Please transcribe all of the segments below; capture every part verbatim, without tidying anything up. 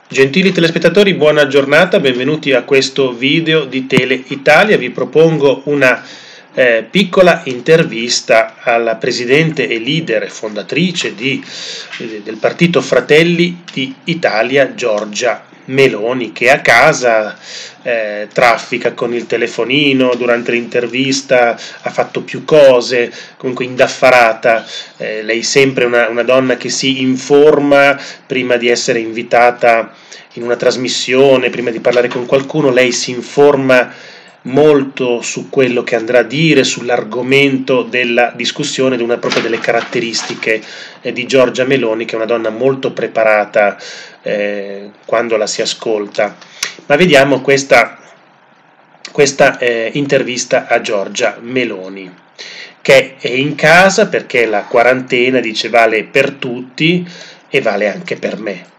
Gentili telespettatori, buona giornata, benvenuti a questo video di Tele Italia. Vi propongo una eh, piccola intervista alla presidente e leader e fondatrice di, eh, del partito Fratelli d'Italia, Giorgia Meloni, che a casa eh, traffica con il telefonino, durante l'intervista ha fatto più cose, comunque indaffarata. Eh, lei è sempre una, una donna che si informa prima di essere invitata in una trasmissione, prima di parlare con qualcuno. Lei si informa molto su quello che andrà a dire, sull'argomento della discussione, ed una proprio delle caratteristiche eh, di Giorgia Meloni, che è una donna molto preparata eh, quando la si ascolta. Ma vediamo questa, questa eh, intervista a Giorgia Meloni, che è in casa perché la quarantena, dice, vale per tutti e vale anche per me.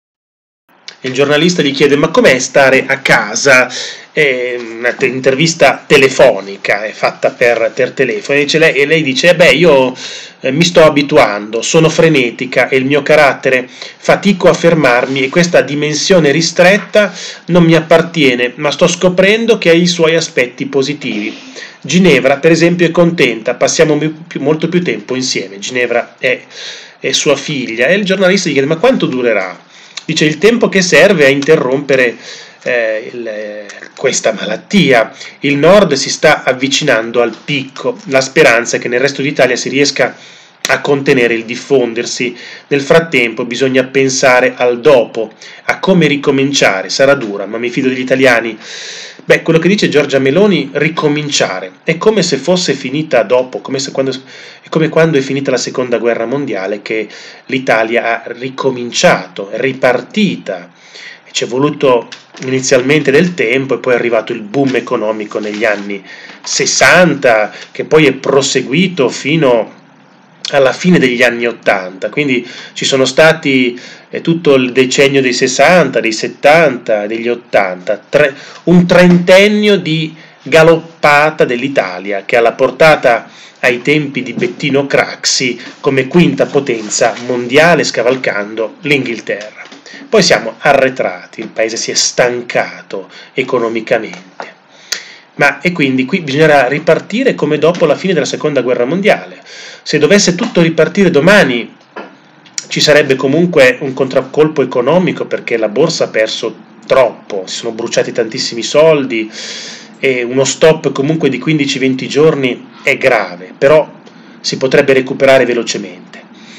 Il giornalista gli chiede: ma com'è stare a casa? È una te- intervista telefonica, è fatta per, per telefono, e, dice lei, e lei dice: eh beh, io eh, mi sto abituando, sono frenetica e il mio carattere fatico a fermarmi, e questa dimensione ristretta non mi appartiene, ma sto scoprendo che ha i suoi aspetti positivi. Ginevra, per esempio, è contenta, passiamo più, molto più tempo insieme. Ginevra è, è sua figlia. E il giornalista gli chiede: ma quanto durerà? Dice: il tempo che serve a interrompere eh, il, questa malattia. Il nord si sta avvicinando al picco, la speranza è che nel resto d'Italia si riesca a contenere il diffondersi. Nel frattempo bisogna pensare al dopo, a come ricominciare. Sarà dura, ma mi fido degli italiani. Beh, quello che dice Giorgia Meloni, ricominciare, è come se fosse finita dopo, come se quando, è come quando è finita la seconda guerra mondiale, che l'Italia ha ricominciato, è ripartita. Ci è voluto inizialmente del tempo e poi è arrivato il boom economico negli anni sessanta, che poi è proseguito fino alla fine degli anni ottanta, quindi ci sono stati eh, tutto il decennio dei sessanta, dei settanta, degli ottanta, tre, un trentennio di galoppata dell'Italia, che ha la portata ai tempi di Bettino Craxi come quinta potenza mondiale, scavalcando l'Inghilterra. Poi siamo arretrati, il paese si è stancato economicamente. Ma e quindi qui bisognerà ripartire come dopo la fine della seconda guerra mondiale. Se dovesse tutto ripartire domani, ci sarebbe comunque un contraccolpo economico, perché la borsa ha perso troppo, si sono bruciati tantissimi soldi, e uno stop comunque di quindici venti giorni è grave, però si potrebbe recuperare velocemente.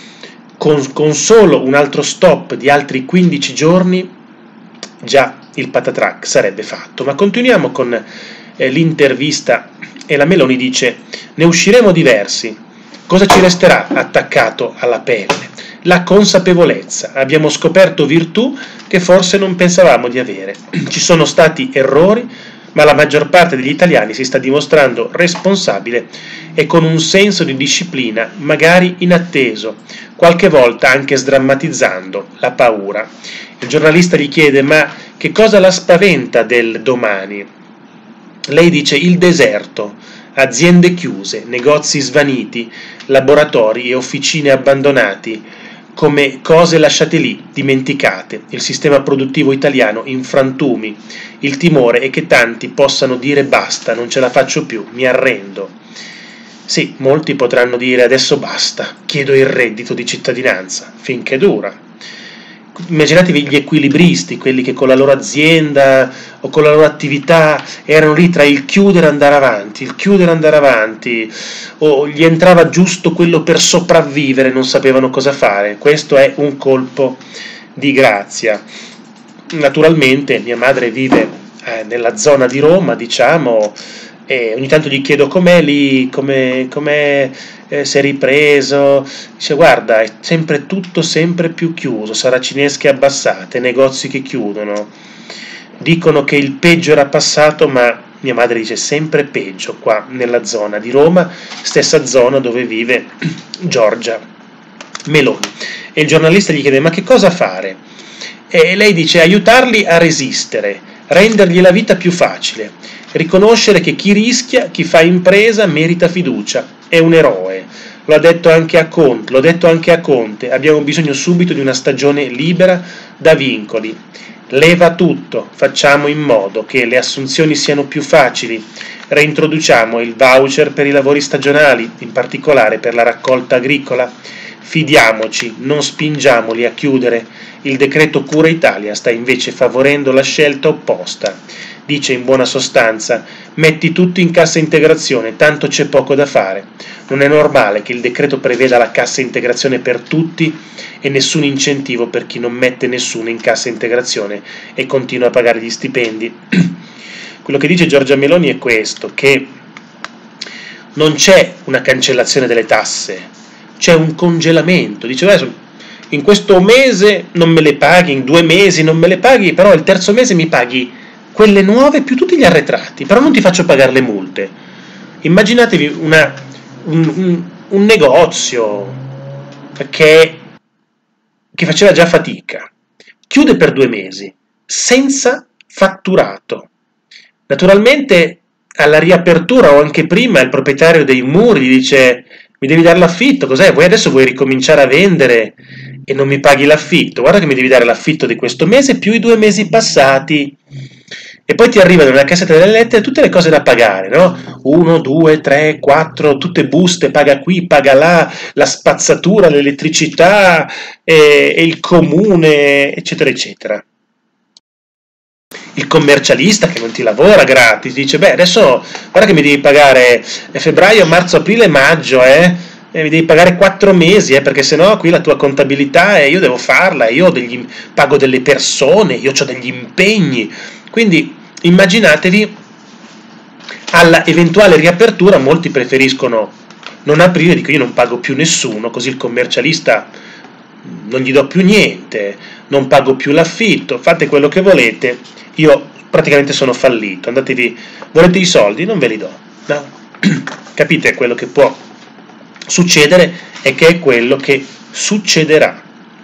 Con, con solo un altro stop di altri quindici giorni, già il patatrac sarebbe fatto. Ma continuiamo con eh, l'intervista, e la Meloni dice: ne usciremo diversi. Cosa ci resterà attaccato alla pelle? La consapevolezza. Abbiamo scoperto virtù che forse non pensavamo di avere. Ci sono stati errori, ma la maggior parte degli italiani si sta dimostrando responsabile e con un senso di disciplina magari inatteso, qualche volta anche sdrammatizzando la paura. Il giornalista gli chiede: ma che cosa la spaventa del domani? Lei dice: il deserto, aziende chiuse, negozi svaniti, laboratori e officine abbandonati, come cose lasciate lì, dimenticate, il sistema produttivo italiano in frantumi. Il timore è che tanti possano dire: basta, non ce la faccio più, mi arrendo. Sì, molti potranno dire: adesso basta, chiedo il reddito di cittadinanza, finché dura. Immaginatevi gli equilibristi, quelli che con la loro azienda o con la loro attività erano lì tra il chiudere e andare avanti, il chiudere e andare avanti, o gli entrava giusto quello per sopravvivere, non sapevano cosa fare. Questo è un colpo di grazia. Naturalmente mia madre vive eh, nella zona di Roma, diciamo, e ogni tanto gli chiedo: com'è lì, come com'è, eh, si è ripreso. Dice: guarda, è sempre tutto sempre più chiuso, saracinesche abbassate, negozi che chiudono. Dicono che il peggio era passato, ma mia madre dice sempre peggio qua nella zona di Roma, stessa zona dove vive Giorgia Meloni. E il giornalista gli chiede: ma che cosa fare? E lei dice: aiutarli a resistere, rendergli la vita più facile, riconoscere che chi rischia, chi fa impresa merita fiducia, è un eroe. Lo ha detto anche a Conte, l'ho detto anche a Conte, abbiamo bisogno subito di una stagione libera da vincoli. Leva tutto, facciamo in modo che le assunzioni siano più facili, reintroduciamo il voucher per i lavori stagionali, in particolare per la raccolta agricola. Fidiamoci, non spingiamoli a chiudere. Il decreto Cura Italia sta invece favorendo la scelta opposta. Dice in buona sostanza: metti tutto in cassa integrazione, tanto c'è poco da fare. Non è normale che il decreto preveda la cassa integrazione per tutti e nessun incentivo per chi non mette nessuno in cassa integrazione e continua a pagare gli stipendi. Quello che dice Giorgia Meloni è questo, che non c'è una cancellazione delle tasse, c'è un congelamento. Dice adesso in questo mese non me le paghi, in due mesi non me le paghi, però il terzo mese mi paghi quelle nuove più tutti gli arretrati, però non ti faccio pagare le multe. Immaginatevi una, un, un, un negozio che, che faceva già fatica, chiude per due mesi, senza fatturato. Naturalmente alla riapertura o anche prima il proprietario dei muri gli dice: mi devi dare l'affitto, cos'è? Voi adesso vuoi ricominciare a vendere e non mi paghi l'affitto? Guarda che mi devi dare l'affitto di questo mese più i due mesi passati. E poi ti arrivano nella cassetta delle lettere tutte le cose da pagare, no? uno, due, tre, quattro, tutte buste, paga qui, paga là, la spazzatura, l'elettricità e, e il comune, eccetera, eccetera. Il commercialista che non ti lavora gratis dice: beh, adesso guarda che mi devi pagare febbraio, marzo, aprile, maggio, eh? E mi devi pagare quattro mesi, eh? Perché sennò qui la tua contabilità eh, io devo farla, io degli, pago delle persone, io ho degli impegni. Quindi immaginatevi, alla eventuale riapertura molti preferiscono non aprire, dico io non pago più nessuno, così il commercialista non gli do più niente, non pago più l'affitto, fate quello che volete, io praticamente sono fallito, andatevi, volete i soldi? Non ve li do, no? Capite quello che può succedere e che è quello che succederà.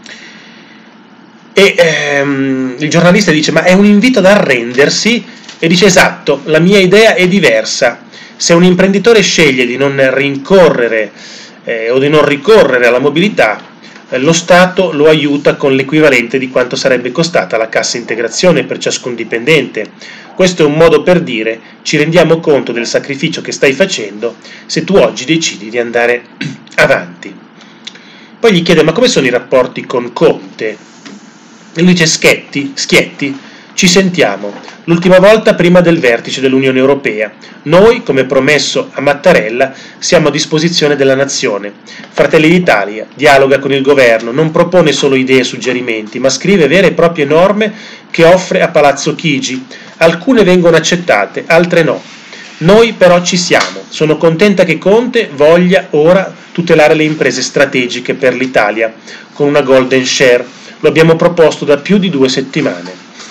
E ehm, il giornalista dice: ma è un invito ad arrendersi? E dice: esatto, la mia idea è diversa. Se un imprenditore sceglie di non rincorrere eh, o di non ricorrere alla mobilità, eh, lo Stato lo aiuta con l'equivalente di quanto sarebbe costata la cassa integrazione per ciascun dipendente. Questo è un modo per dire: ci rendiamo conto del sacrificio che stai facendo se tu oggi decidi di andare avanti. Poi gli chiede: ma come sono i rapporti con Conte? E lui dice: Schietti, Schietti, ci sentiamo, l'ultima volta prima del vertice dell'Unione Europea. Noi, come promesso a Mattarella, siamo a disposizione della nazione. Fratelli d'Italia dialoga con il governo, non propone solo idee e suggerimenti, ma scrive vere e proprie norme che offre a Palazzo Chigi. Alcune vengono accettate, altre no. Noi però ci siamo. Sono contenta che Conte voglia ora tutelare le imprese strategiche per l'Italia con una golden share. Lo abbiamo proposto da più di due settimane.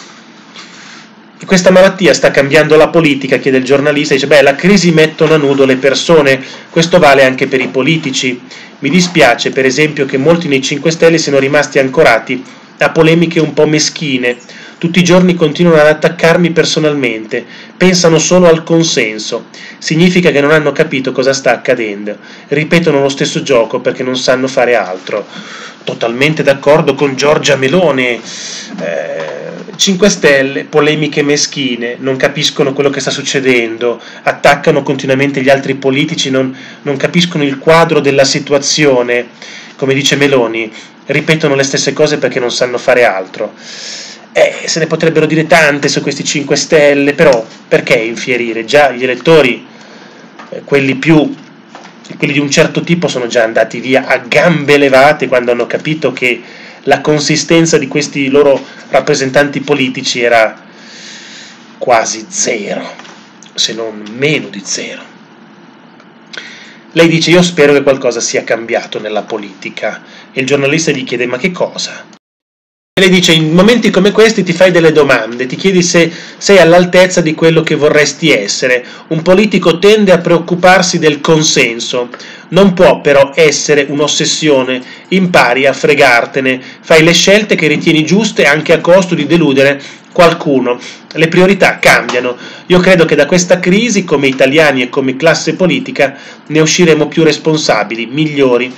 E questa malattia sta cambiando la politica, chiede il giornalista, dice: beh, la crisi mettono a nudo le persone, questo vale anche per i politici. Mi dispiace, per esempio, che molti nei cinque Stelle siano rimasti ancorati a polemiche un po' meschine. Tutti i giorni continuano ad attaccarmi personalmente, pensano solo al consenso. Significa che non hanno capito cosa sta accadendo. Ripetono lo stesso gioco perché non sanno fare altro. Totalmente d'accordo con Giorgia Meloni. Eh, cinque Stelle, polemiche meschine, non capiscono quello che sta succedendo, attaccano continuamente gli altri politici, non, non capiscono il quadro della situazione. Come dice Meloni, ripetono le stesse cose perché non sanno fare altro. Eh, se ne potrebbero dire tante su questi cinque Stelle, però perché infierire? Già gli elettori, eh, quelli più, quelli di un certo tipo, sono già andati via a gambe levate quando hanno capito che la consistenza di questi loro rappresentanti politici era quasi zero, se non meno di zero. Lei dice: io spero che qualcosa sia cambiato nella politica, e il giornalista gli chiede: ma che cosa? E lei dice: in momenti come questi ti fai delle domande, ti chiedi se sei all'altezza di quello che vorresti essere. Un politico tende a preoccuparsi del consenso, non può però essere un'ossessione, impari a fregartene, fai le scelte che ritieni giuste anche a costo di deludere qualcuno. Le priorità cambiano. Io credo che da questa crisi, come italiani e come classe politica, ne usciremo più responsabili, migliori.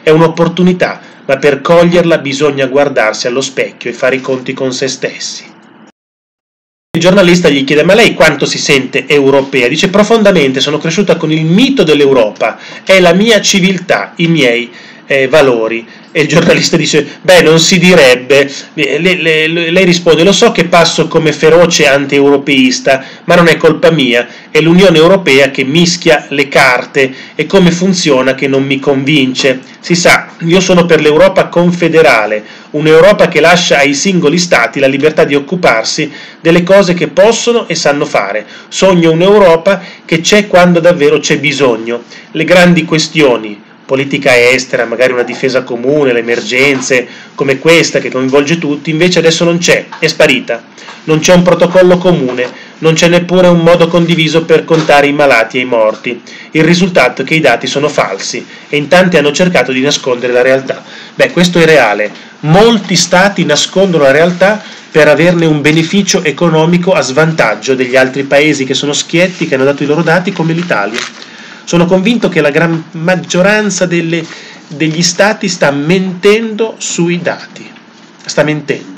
è un'opportunità, ma per coglierla bisogna guardarsi allo specchio e fare i conti con se stessi. Il giornalista gli chiede: ma lei quanto si sente europea? Dice: profondamente, sono cresciuta con il mito dell'Europa, è la mia civiltà, i miei eh, valori. E il giornalista dice: beh, non si direbbe. Le, le, le, lei risponde: lo so che passo come feroce anti-europeista, ma non è colpa mia, è l'Unione Europea che mischia le carte, e come funziona che non mi convince. Si sa, io sono per l'Europa confederale, un'Europa che lascia ai singoli stati la libertà di occuparsi delle cose che possono e sanno fare. Sogno un'Europa che c'è quando davvero c'è bisogno. Le grandi questioni, politica estera, magari una difesa comune, le emergenze come questa che coinvolge tutti, invece adesso non c'è, è sparita. Non c'è un protocollo comune, non c'è neppure un modo condiviso per contare i malati e i morti. Il risultato è che i dati sono falsi e in tanti hanno cercato di nascondere la realtà. Beh, questo è reale. Molti stati nascondono la realtà per averne un beneficio economico a svantaggio degli altri paesi che sono schietti, che hanno dato i loro dati, come l'Italia. Sono convinto che la gran maggioranza delle, degli stati sta mentendo sui dati, sta mentendo.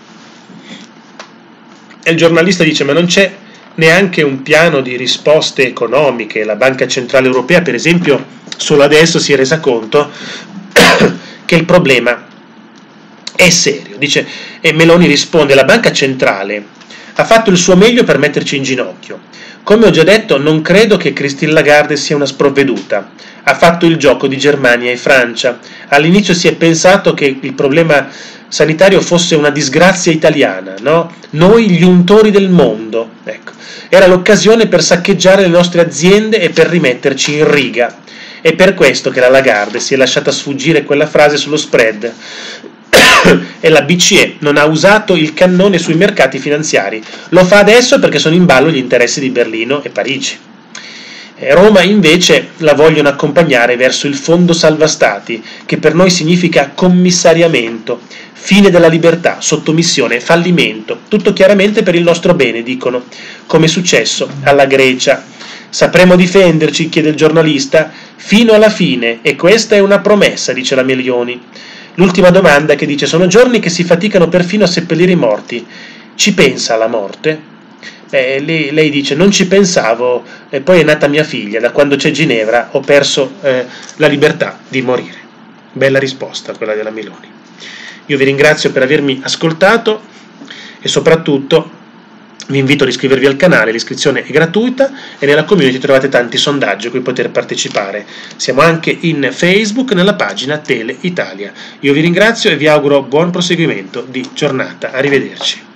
E il giornalista dice: ma non c'è neanche un piano di risposte economiche. La Banca Centrale Europea, per esempio, solo adesso si è resa conto che il problema è serio. Dice, e Meloni risponde: la Banca Centrale ha fatto il suo meglio per metterci in ginocchio. Come ho già detto, non credo che Christine Lagarde sia una sprovveduta. Ha fatto il gioco di Germania e Francia. All'inizio si è pensato che il problema sanitario fosse una disgrazia italiana, no? Noi gli untori del mondo. Ecco. Era l'occasione per saccheggiare le nostre aziende e per rimetterci in riga. È per questo che la Lagarde si è lasciata sfuggire quella frase sullo spread. E la B C E non ha usato il cannone sui mercati finanziari. Lo fa adesso perché sono in ballo gli interessi di Berlino e Parigi. E Roma invece la vogliono accompagnare verso il fondo salva stati, che per noi significa commissariamento, fine della libertà, sottomissione, fallimento, tutto chiaramente per il nostro bene, dicono, come è successo alla Grecia. Sapremo difenderci, chiede il giornalista, fino alla fine, e questa è una promessa, dice la Meloni. L'ultima domanda che dice: sono giorni che si faticano perfino a seppellire i morti. Ci pensa alla morte? Eh, lei, lei dice: non ci pensavo, e poi è nata mia figlia, da quando c'è Ginevra ho perso eh, la libertà di morire. Bella risposta quella della Meloni. Io vi ringrazio per avermi ascoltato e soprattutto vi invito ad iscrivervi al canale, l'iscrizione è gratuita e nella community trovate tanti sondaggi a cui poter partecipare. Siamo anche in Facebook nella pagina Tele Italia. Io vi ringrazio e vi auguro buon proseguimento di giornata. Arrivederci.